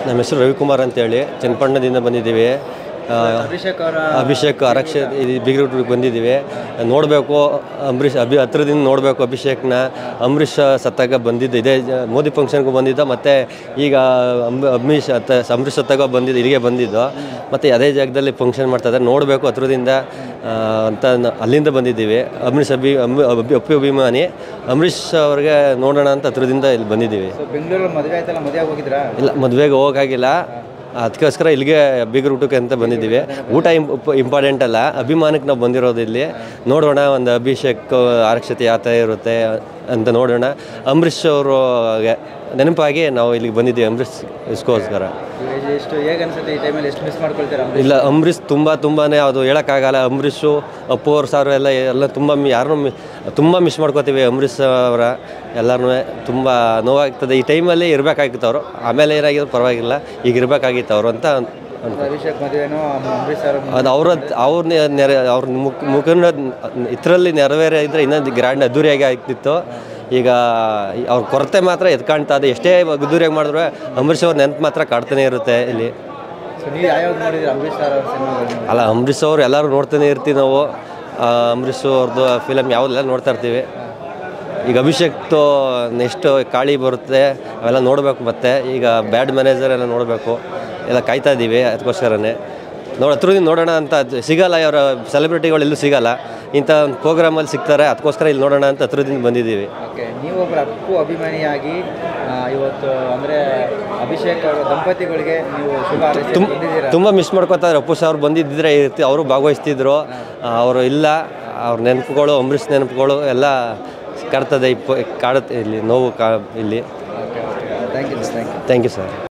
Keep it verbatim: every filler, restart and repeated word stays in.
ನಮ್ಮ ಹೆಸರು ರವಿಕುಮಾರ್ ಅಂತೇಳಿ ಚನ್ನಪಟ್ಟಣದಿಂದ ಬಂದಿದ್ದೀವಿ. ಅಭಿಷೇಕ್ ಅವರ ಅಭಿಷೇಕ್ ಅರಕ್ಷ ಬಿಗಿರುಟ್ರಿಗೆ ಬಂದಿದ್ದೀವಿ. ನೋಡಬೇಕು ಅಂಬರೀಷ್ ಅಭಿ ಹತ್ರದಿಂದ ನೋಡಬೇಕು ಅಭಿಷೇಕ್ನ. ಅಂಬರೀಷ್ ಸತ್ತಾಗ ಬಂದಿದ್ದು ಇದೇ ಮೋದಿ ಫಂಕ್ಷನ್ಗೂ ಬಂದಿದ್ದ, ಮತ್ತು ಈಗ ಅಂಬ ಅಮಿಷ್ ಅತ್ತ ಅಂಬರೀಷ್ ಸತ್ತಾಗ ಬಂದಿದ್ದು ಇಲ್ಲಿಗೆ ಬಂದಿದ್ದು, ಮತ್ತು ಅದೇ ಜಾಗದಲ್ಲಿ ಫಂಕ್ಷನ್ ಮಾಡ್ತಾಯಿದ್ದಾರೆ. ನೋಡಬೇಕು ಹತ್ರದಿಂದ ಅಂತ ಅಲ್ಲಿಂದ ಬಂದಿದ್ದೀವಿ. ಅಂಬರೀಷ್ ಅಭಿ ಅಭಿ ಅಪ್ಪಿ ಅಭಿಮಾನಿ ಅಂಬರೀಷ್ ಅವ್ರಿಗೆ ನೋಡೋಣ ಅಂತ ಹತ್ರದಿಂದ ಇಲ್ಲಿ ಬಂದಿದ್ದೀವಿ. ಬೆಂಗಳೂರಲ್ಲಿ ಮದುವೆ ಆಯ್ತಲ್ಲ, ಮದುವೆ ಹೋಗಿದ್ರಾ? ಇಲ್ಲ, ಮದುವೆಗೆ ಹೋಗೋಕ್ಕಾಗಿಲ್ಲ, ಅದಕ್ಕೋಸ್ಕರ ಇಲ್ಲಿಗೆ ಬೀಗರ ಊಟಕ್ಕೆ ಅಂತ ಬಂದಿದ್ದೀವಿ. ಊಟ ಇಂಪ್ ಇಂಪಾರ್ಟೆಂಟ್ ಅಲ್ಲ, ಅಭಿಮಾನಕ್ಕೆ ನಾವು ಬಂದಿರೋದು ಇಲ್ಲಿ. ನೋಡೋಣ ಒಂದು ಅಭಿಷೇಕ್ ಆರಕ್ಷತೆ ಯಾವ ಥರ ಇರುತ್ತೆ ಅಂತ ನೋಡೋಣ. ಅಂಬರೀಷ್ ಅವರು ನೆನಪಾಗಿ ನಾವು ಇಲ್ಲಿಗೆ ಬಂದಿದ್ದೀವಿ ಅಂಬರೀಷ್ ಇಸ್ಕೋಸ್ಕರ. ಎಷ್ಟು ಹೇಗೆ ಅನ್ಸುತ್ತೆ ಈ ಟೈಮಲ್ಲಿ, ಎಷ್ಟು ಮಿಸ್ ಮಾಡ್ಕೊಳ್ತಾರೆ? ಇಲ್ಲ, ಅಂಬರೀಷ್ ತುಂಬ ತುಂಬಾ ಅದು ಹೇಳೋಕ್ಕಾಗಲ್ಲ. ಅಂಬರೀಷು ಅಪ್ಪು ಅವ್ರ ಸಾರು ಎಲ್ಲ ಎಲ್ಲ ತುಂಬ ಯಾರನ್ನೂ ಮಿ ತುಂಬ ಮಿಸ್ ಮಾಡ್ಕೋತೀವಿ ಅಂಬರೀಷ್ ಅವರ. ಎಲ್ಲರೂ ತುಂಬ ನೋವಾಗ್ತದೆ. ಈ ಟೈಮಲ್ಲಿ ಇರಬೇಕಾಗಿತ್ತು ಅವರು, ಆಮೇಲೆ ಏನಾಗಿದ್ರು ಪರವಾಗಿಲ್ಲ, ಈಗ ಇರಬೇಕಾಗಿತ್ತು ಅವರು ಅಂತ ಅಭಿಷೇಕ್ ಮದುವೆನೋ ಅಂಬರೀಷ್ ಅವರು ಅದು ಅವ್ರ ಅವ್ರ ನೆರೆ ಅವ್ರ ಮುಖ ಮುಖನ ಇದರಲ್ಲಿ ನೆರವೇರ ಇದ್ದರೆ ಇನ್ನೊಂದು ಗ್ರ್ಯಾಂಡ್ ಅದ್ದೂರಿಯಾಗಿ ಆಗ್ತಿತ್ತು. ಈಗ ಅವ್ರ ಕೊರತೆ ಮಾತ್ರ ಎದ್ದು ಕಾಣ್ತಾ ಇದೆ. ಎಷ್ಟೇ ಅದ್ದೂರಿಯಾಗಿ ಮಾಡಿದ್ರು ಅಂಬರೀಷ್ ಅವ್ರ ನೆನಪು ಮಾತ್ರ ಕಾಡ್ತಾನೆ ಇರುತ್ತೆ ಇಲ್ಲಿ. ಅಲ್ಲ, ಅಂಬರೀಷ್ ಅವ್ರು ಎಲ್ಲರೂ ನೋಡ್ತಾನೆ ಇರ್ತೀವಿ ನಾವು. ಅಂಬರೀಷ್ ಅವ್ರದ್ದು ಫಿಲಮ್ ಯಾವುದೆಲ್ಲ ನೋಡ್ತಾ ಇರ್ತೀವಿ. ಈಗ ಅಭಿಷೇಕ್ದು ನೆಕ್ಸ್ಟ್ ಕಾಳಿ ಬರುತ್ತೆ, ಅವೆಲ್ಲ ನೋಡಬೇಕು. ಮತ್ತು ಈಗ ಬ್ಯಾಡ್ ಮ್ಯಾನೇಜರ್ ಎಲ್ಲ ನೋಡಬೇಕು, ಎಲ್ಲ ಕಾಯ್ತಾ ಇದ್ದೀವಿ. ಅದಕ್ಕೋಸ್ಕರನೇ ನೋಡಿ ಹತ್ರದಿಂದ ನೋಡೋಣ ಅಂತ. ಸಿಗಲ್ಲ, ಅವರ ಸೆಲೆಬ್ರಿಟಿಗಳೆಲ್ಲೂ ಸಿಗಲ್ಲ, ಇಂಥ ಒಂದು ಪ್ರೋಗ್ರಾಮಲ್ಲಿ ಸಿಗ್ತಾರೆ. ಅದಕ್ಕೋಸ್ಕರ ಇಲ್ಲಿ ನೋಡೋಣ ಅಂತ ಹತ್ರದಿಂದ ಬಂದಿದ್ದೀವಿ. ಓಕೆ, ನೀವೊಬ್ಬರು ಅಪ್ಪು ಅಭಿಮಾನಿಯಾಗಿ ಇವತ್ತು ಅಂದರೆ ಅಭಿಷೇಕ್ ಅವರ ದಂಪತಿಗಳಿಗೆ ನೀವು ಶುಭ ತುಂಬ ತುಂಬ ಮಿಸ್ ಮಾಡ್ಕೋತಾರೆ. ಅಪ್ಪು ಸರ್ ಬಂದಿದ್ದರೆ ಇರ್ತಿ, ಅವರು ಭಾಗವಹಿಸ್ತಿದ್ರು. ಅವರು ಇಲ್ಲ, ಅವ್ರ ನೆನಪುಗಳು ಅಂಬರೀಷ್ ನೆನಪುಗಳು ಎಲ್ಲ ಕಾಡ್ತದೆ, ಇಪ್ಪ ಕಾಡುತ್ತೆ ಇಲ್ಲಿ ನೋವು ಕಾ ಇಲ್ಲಿ. Thank you thank you thank you sir.